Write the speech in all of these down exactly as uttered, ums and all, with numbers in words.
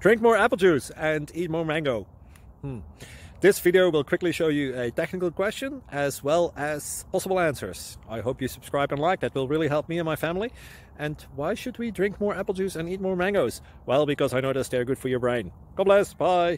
Drink more apple juice and eat more mango. Hmm. This video will quickly show you a technical question as well as possible answers. I hope you subscribe and like, that will really help me and my family. And why should we drink more apple juice and eat more mangoes? Well, because I noticed they're good for your brain. God bless, bye!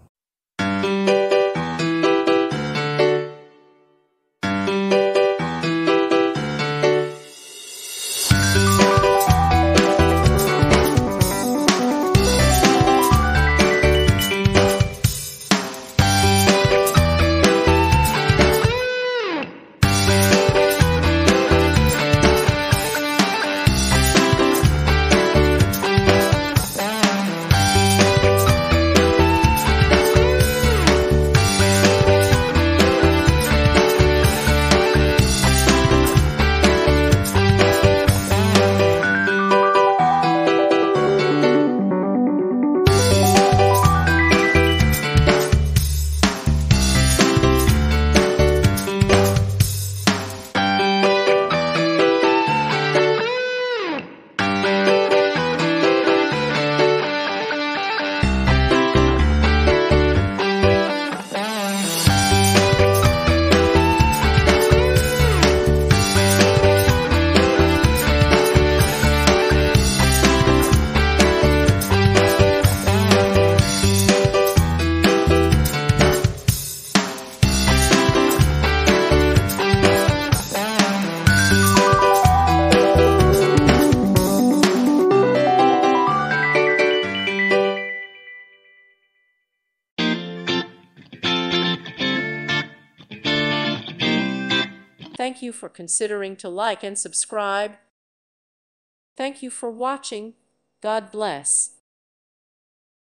Thank you for considering to like and subscribe. Thank you for watching. God bless.